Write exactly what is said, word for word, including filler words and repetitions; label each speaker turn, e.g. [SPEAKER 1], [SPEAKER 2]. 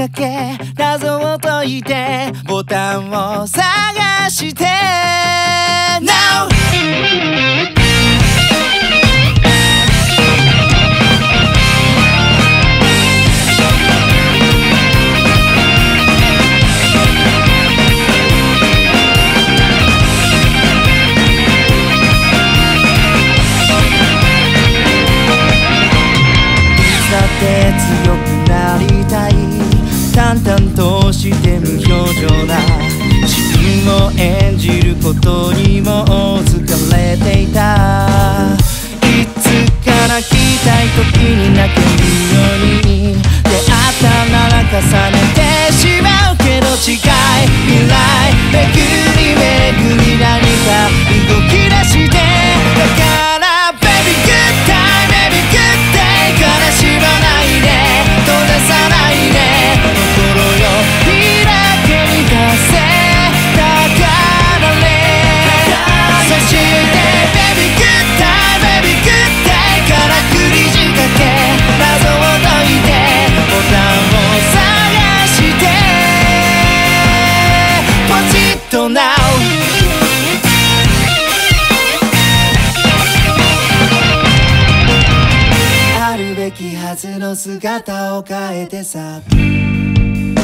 [SPEAKER 1] かけ謎を解いてボタンを探して Now!強くなりたい淡々として無表情な自分を演じることにも疲れていたいつか泣きたい時に泣けるように出会ったなら重ねてしまうけど近い未来巡り巡り何か動き出してだから Baby good time Baby good day 悲しまないで閉ざさないで心よ開けに出せだからねそして Baby good time Baby good day からくり仕掛け謎を解いてボタンを探してポチッと Nowあるべきはずの姿を変えてさ